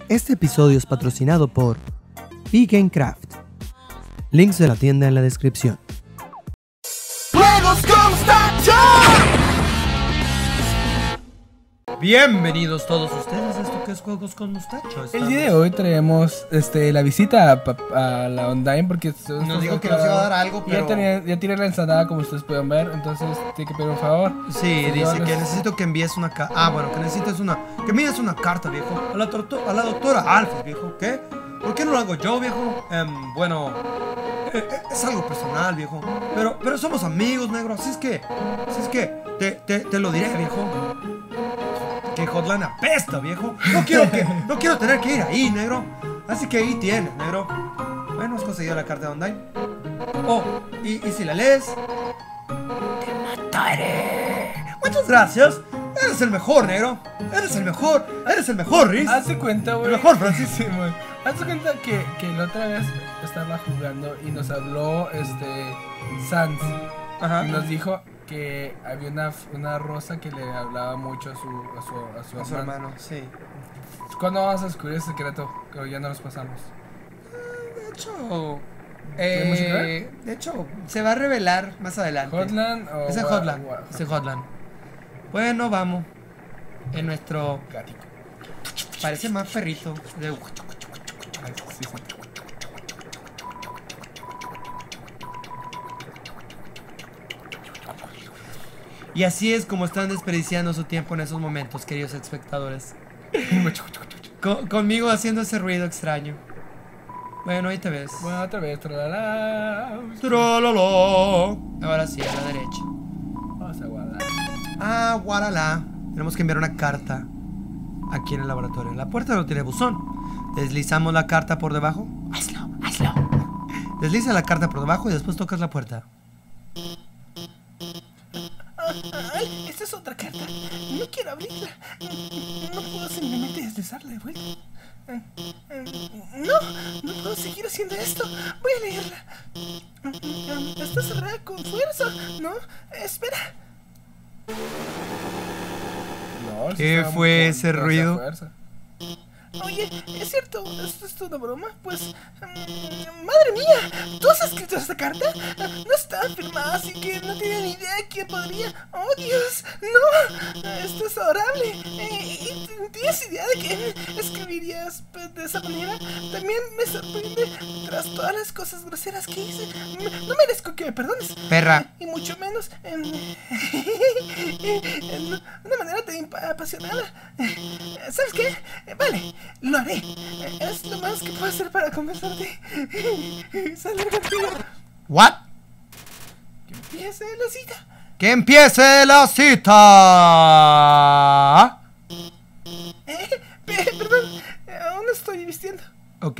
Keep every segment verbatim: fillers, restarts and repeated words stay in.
Este episodio es patrocinado por Vegan Craft. Links de la tienda en la descripción. ¡Juegos con Mustacho! Bienvenidos todos ustedes a esto que es Juegos con Mustacho. Estamos... El día de hoy traemos este, la visita a, a la Online porque nos dijo que nos iba a dar algo, pero... Ya, tenía, ya tiré la ensalada como ustedes pueden ver, entonces tiene que pedir un favor. Sí, sí dice que necesito que envíes una carta. Ah, bueno, que necesites una... Que me envíes una carta, viejo. A la, a la doctora Alfie, viejo. ¿Qué? ¿Por qué no lo hago yo, viejo? Um, bueno... Eh, eh, es algo personal, viejo. Pero, pero somos amigos, negro. Así es que... Así es que... Te, te, te lo diré, viejo. Que Hotline apesta, viejo. No quiero que, no quiero tener que ir ahí, negro. Así que ahí tienes, negro. Bueno, has conseguido la carta de online. Oh, y, y si la lees, te mataré. Muchas gracias. Eres el mejor, negro. Eres el mejor. Eres el mejor, Riz. Hazte cuenta, güey. El mejor, Francis. Sí, güey. Hazte cuenta que, que la otra vez estaba jugando y nos habló este Sans. Ajá. Y nos dijo que había una, una rosa que le hablaba mucho a su, a su, a su, A su hermano. hermano, sí. ¿Cuándo vamos a descubrir ese secreto? Que ya no nos pasamos. De hecho... ¿Tenemos que Eh, ver? de hecho, se va a revelar más adelante. ¿Hotland o Ese es Wa- Hotland. Wa- Ese es Hotland. Bueno, vamos. En nuestro... Gático. Parece más perrito. De... Sí, sí. Y así es como están desperdiciando su tiempo en esos momentos, queridos espectadores. Con- conmigo haciendo ese ruido extraño. Bueno, ahí te ves. Bueno, otra vez. Tralala. Trololo. Ahora sí, a la derecha. Vamos a guardar. Ah, guaralá. Tenemos que enviar una carta aquí en el laboratorio. La puerta no tiene buzón. Deslizamos la carta por debajo. Hazlo, hazlo. Desliza la carta por debajo y después tocas la puerta. Ay, esta es otra carta. No quiero abrirla. No puedo simplemente deslizarla de vuelta. No, no puedo seguir haciendo esto. Voy a leerla. Está cerrada con fuerza. No, espera. No, ¿Qué fue ese ruido? Oye, ¿es cierto? ¿Esto es una broma? Pues... mmm, ¡madre mía! ¿Tú has escrito esta carta? No está firmada, así que no tiene ni idea de quién podría... ¡Oh, Dios! ¡No! Esto es adorable. Eh, ¿Tienes idea de que escribirías de esa manera? También me sorprende tras todas las cosas groseras que hice. No merezco que me perdones. Perra. Y mucho menos en, en una manera tan apasionada. ¿Sabes qué? Vale, lo haré. Es lo más que puedo hacer para convencerte. Salir contigo. ¿What? Que empiece la cita. ¡Que empiece la cita! Eh, pe- perdón, aún no estoy vistiendo. Ok.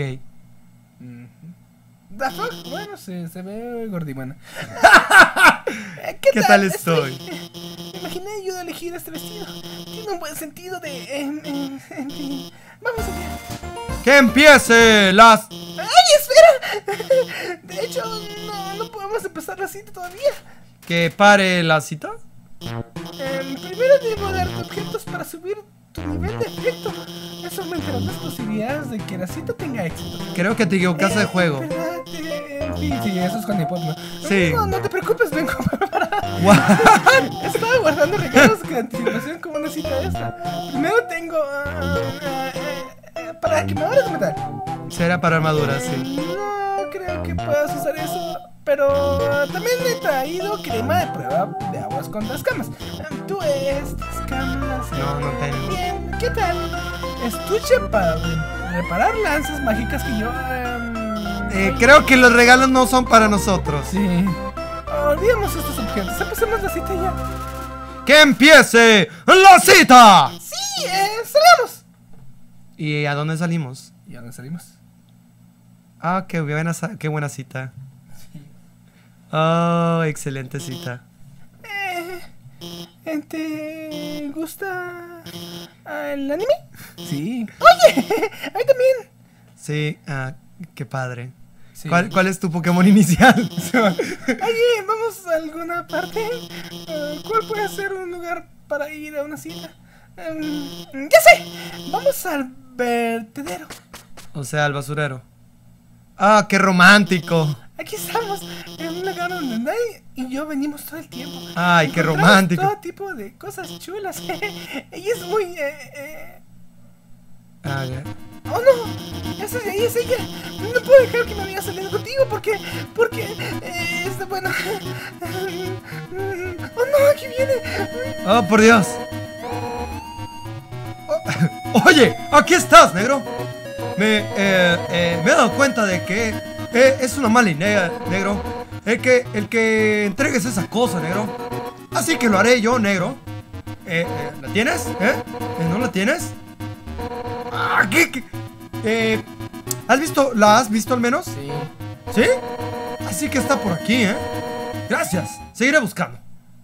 ¿The fuck? Bueno, se, se ve gordimana. ¿Qué, ¿Qué tal estoy? Me imaginé yo de elegir este vestido. Tiene un buen sentido de... En, en, en fin. Vamos a ver. ¡Que empiece las... ¡Ay, espera! De hecho, no, no podemos empezar la cita todavía. ¿Que pare la cita? Eh, primero debo darte objetos para subir tu nivel de efecto. Eso aumentará las posibilidades de que la cita tenga éxito. Creo que te equivocaste Eh, de juego. ¿verdad? Eh, en fin, sí, eso es Honey Pop, ¿no? Sí. No, no te preocupes, vengo para... What? Estaba guardando regalos con anticipación como una cita esta. Primero tengo... ah, ah, eh, eh, para quemadores de metal. Será para armadura, sí. No creo que puedas usar eso. Pero ah, también he traído crema de prueba de aguas contra escamas. Ah, Tú estas escamas. No, no tengo. Bien, ¿qué tal? Estuche para re- reparar lanzas mágicas que yo... em, Eh, creo que los regalos no son para nosotros. Sí. Olvidemos estos objetos. Empecemos la cita ya. ¡Que empiece la cita! Sí, eh, salgamos. ¿Y a dónde salimos? ¿Y a dónde salimos? Ah, qué buena, sa- qué buena cita. Oh, excelente cita. Eh, ¿te gusta el anime? Sí. Oye, a mí también. Sí, ah, qué padre. Sí. ¿Cuál, ¿Cuál es tu Pokémon inicial? Oye, ¿vamos a alguna parte? Uh, ¿Cuál puede ser un lugar para ir a una cita? Um, ya sé, vamos al vertedero. O sea, el basurero. Ah, qué romántico. Aquí estamos, en un lugar donde nadie y yo venimos todo el tiempo. Ay, qué Encontramos romántico. todo tipo de cosas chulas. Ella es muy... Eh, eh... Ah, ya. Oh no, esa de ahí es ella. No puedo dejar que me vaya saliendo contigo porque... Porque... Eh, este, bueno... Oh no, aquí viene. Oh, por Dios. Oh, oye, aquí estás, negro. Me, eh, eh, me he dado cuenta de que eh, es una mala idea, negro. El que, el que entregues esa cosa, negro. Así que lo haré yo, negro. Eh, eh, ¿La tienes? ¿Eh? ¿Eh, ¿No la tienes? Ah, ¿qué, qué? Eh, ¿Has visto? ¿La has visto al menos? Sí. ¿Sí? Así que está por aquí, ¿eh? Gracias. Seguiré buscando.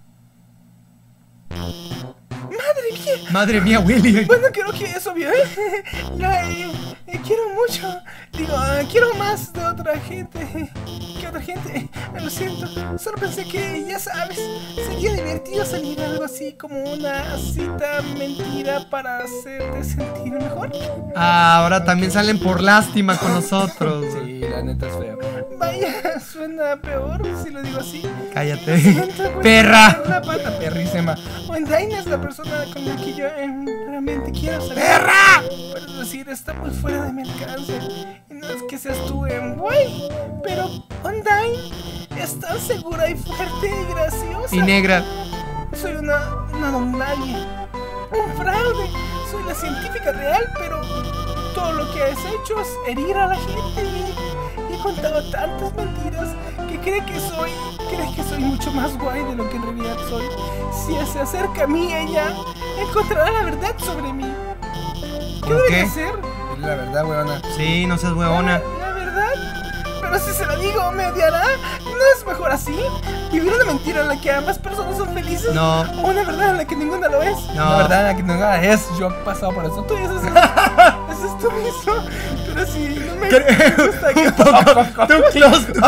Madre mía. Madre mía, Willy. Bueno, creo que es obvio, ¿eh? La eh, eh, quiero mucho. Digo, uh, quiero más de otra gente. Que otra gente. Eh, lo siento. Solo pensé que, ya sabes, sería divertido salir algo así como una cita mentira para hacerte sentir mejor. Ah, ahora también salen por lástima con nosotros. Sí, la neta es feo. Vaya, suena peor si lo digo así. Cállate. Siento, pues, ¡Perra! La pata perrísima. Undyne es la persona con la que yo eh, realmente quiero salir. ¡Perra! Puedes decir, está muy fuera de mi alcance. Y no es que seas tú en güey, pero Undyne es tan segura y fuerte y graciosa. Y negra. Soy una, una don nadie, un fraude. Soy la científica real, pero todo lo que has hecho es herir a la gente. Y he contado tantas mentiras que cree que soy, cree que soy mucho más guay de lo que en realidad soy. Si se acerca a mí, ella encontrará la verdad sobre mí. ¿Qué ¿Cómo debería qué? hacer? La verdad, weona. Sí, no seas huevona. La, la verdad. Pero si se la digo, ¿me odiará? ¿No es mejor así? ¿Vivir una mentira en la que ambas personas son felices? No. ¿O una verdad en la que ninguna lo es? No. La verdad, la que no nada es. Yo he pasado por eso. Tú dices eso. Eso es tú mismo. Pero si no me gusta que... Un poco. Too close to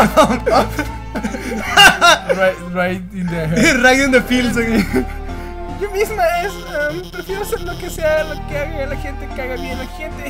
right, right in the head. right in the fields. Yo misma es... Um, prefiero hacer lo que sea, lo que haga la gente, que haga bien la gente.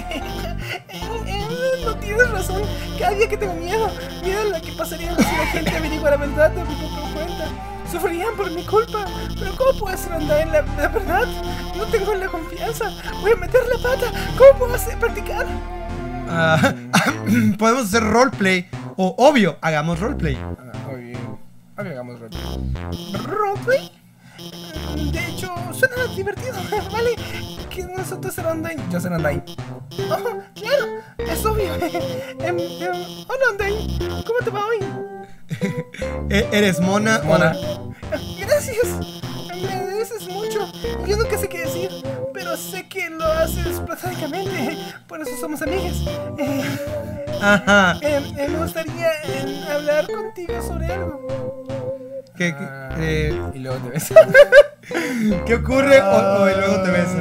No tienes razón. Cada día que tengo miedo. Miedo a lo que pasaría si la gente averiguara la verdad de mi propia cuenta. Sufrirían por mi culpa. Pero ¿cómo puedo hacer andar en la, la verdad? No tengo la confianza. Voy a meter la pata. ¿Cómo puedo hacer practicar? Ah, podemos hacer roleplay. O obvio, hagamos roleplay. Ah, muy bien. Ok, hagamos rato. ¿Roleplay? De hecho, suena divertido, ¿vale? Que nosotros será Undyne. Yo soy Undyne. Oh, claro, es obvio. Em, em, hola, Undyne. ¿Cómo te va hoy? E- ¿Eres mona? Mona. Gracias. Me agradeces mucho. Yo nunca sé qué decir, pero sé que lo haces platónicamente. Por eso somos amigas. Eh, Ajá. eh, eh, me gustaría eh, hablar contigo sobre algo. ¿Qué, qué, Ah, eh, y luego te ves. ¿qué ocurre? O, o y luego te besa.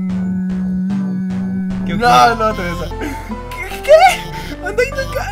¿Qué ocurre? No, no te besa. ¿Qué? ¿Qué? Undyne nunca...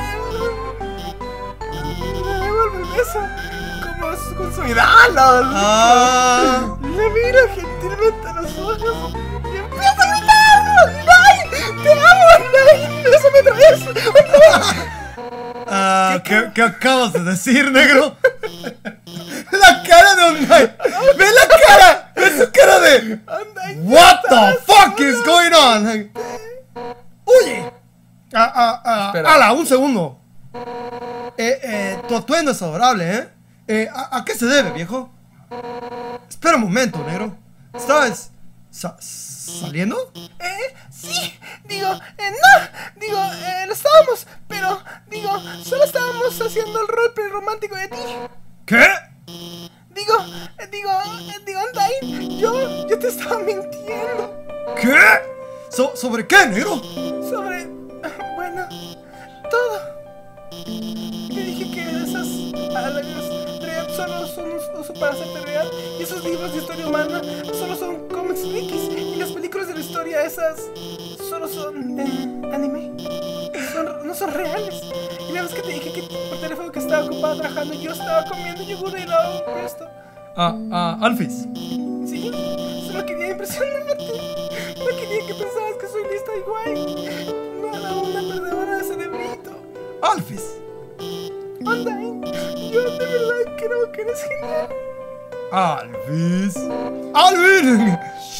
Me devuelve el beso. Como su- con su idolo. Ah. Le miro gentilmente a los ojos y empiezo a gritar. ¡Undyne! ¡Te amo, Undyne! ¡Bésame otra vez! ¡Undyne! Ah, ¿qué, ¿Qué acabas de decir, negro? La cara de Undyne. ¡Ve la cara! ¡Ve su cara de... Undyne, What the fuck is going on? Oye. Ah, ah, ah, Espera. ala, un segundo. Eh, eh, tu atuendo es adorable, ¿eh? eh ¿a, ¿A qué se debe, viejo? Espera un momento, negro. ¿Estás sa- saliendo? ¿Eh? Sí. Digo, eh, no. Digo, eh, lo estábamos. Pero, digo, solo estábamos haciendo el roleplay romántico de ti. ¿Qué? Digo, eh, digo, eh, digo, Undyne, yo, yo te estaba mintiendo. ¿Qué? So- ¿Sobre qué, negro? Sobre, bueno, todo. Te dije que esas halagos real solo son un uso para hacerte real. Y esos libros de historia humana solo son cómics wikis. Y las películas de la historia, esas solo son eh, anime. Son- no son reales. Y la vez que te dije que por teléfono que estaba ocupado trabajando, yo estaba comiendo yogur y helado esto. Ah, ah, Alphys. Sí, solo quería impresionarte. No quería que pensaras que soy lista igual guay. No era una perdedora de cerebrito. Alphys. Undyne, yo de verdad creo que eres genial. Alphys. Alvin.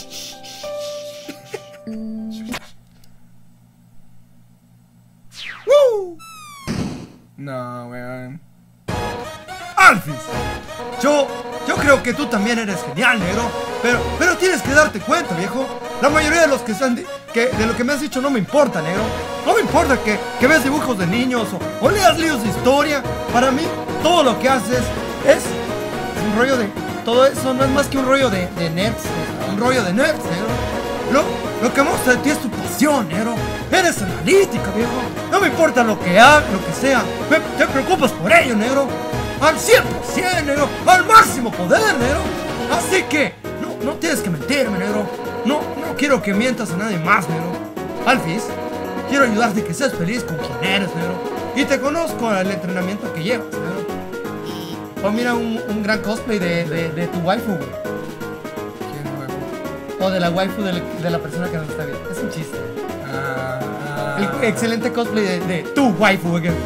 ¡Woo! No, weón. Alphys. Yo, yo creo que tú también eres genial, negro. Pero, pero tienes que darte cuenta, viejo. La mayoría de los que están, que de lo que me has dicho no me importa, negro. No me importa que, que veas dibujos de niños o, o leas libros de historia. Para mí, todo lo que haces es un rollo de... Todo eso no es más que un rollo de, de nerds. Un rollo de nerds, negro. Lo, lo que muestra de ti es tu pasión, negro. Eres analítica, viejo. No me importa lo que hagas, lo que sea. Me- te preocupas por ello, negro. Al cien por ciento, negro. Al máximo poder, negro. Así que, no, no tienes que mentirme, negro. No, no quiero que mientas a nadie más, negro. Alphys, quiero ayudarte a que seas feliz con quien eres, negro. Y te conozco el entrenamiento que llevas, negro. O mira un, un gran cosplay de, de, de tu waifu, güey. ¿Quién, weón? O de la waifu de la, de la persona que nos está viendo. Es un chiste. Ah, ah. El excelente cosplay de, de tu waifu, güey. que-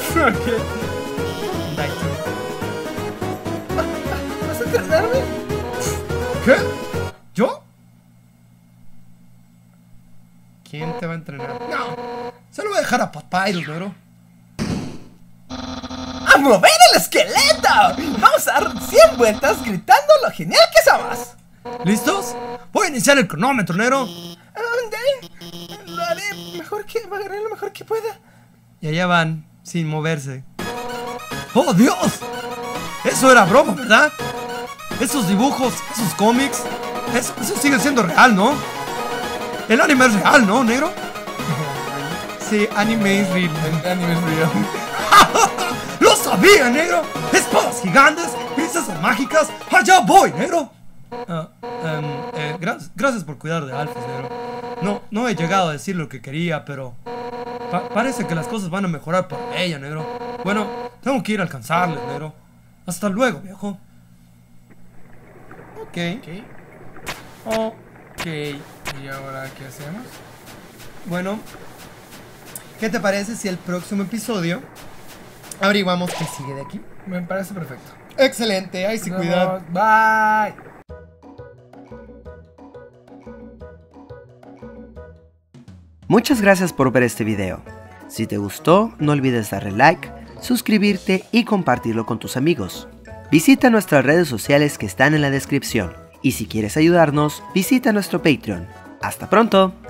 ¿Vas a entrenarme? ¿Qué? ¿Yo? ¿Quién te va a entrenar? No, se lo voy a dejar a Papyrus, negro. ¡A mover el esqueleto! Vamos a dar cien vueltas gritando lo genial que somos. ¿Listos? Voy a iniciar el cronómetro, negro. Undyne, lo haré mejor que, haré lo mejor que pueda. Y allá van, sin moverse. ¡Oh, Dios! Eso era broma, ¿verdad? Esos dibujos, esos cómics, eso, eso sigue siendo real, ¿no? El anime es real, ¿no, negro? Sí, anime es real. El anime es real. ¡Lo sabía, negro! ¡Espadas gigantes! ¡Princesas mágicas! ¡Allá voy, negro! Ah, em, eh, gra- gracias por cuidar de Alphys, negro. No, no he llegado a decir lo que quería, pero... pa- parece que las cosas van a mejorar para ella, negro. Bueno, tengo que ir a alcanzarles, negro. Hasta luego, viejo. Ok. Ok. Ok. ¿Y ahora qué hacemos? Bueno, ¿qué te parece si el próximo episodio averiguamos qué sigue de aquí? Me parece perfecto. Excelente, ahí sí, Nos cuidado. vemos. Bye. Muchas gracias por ver este video. Si te gustó, no olvides darle like, suscribirte y compartirlo con tus amigos. Visita nuestras redes sociales que están en la descripción. Y si quieres ayudarnos, visita nuestro Patreon. ¡Hasta pronto!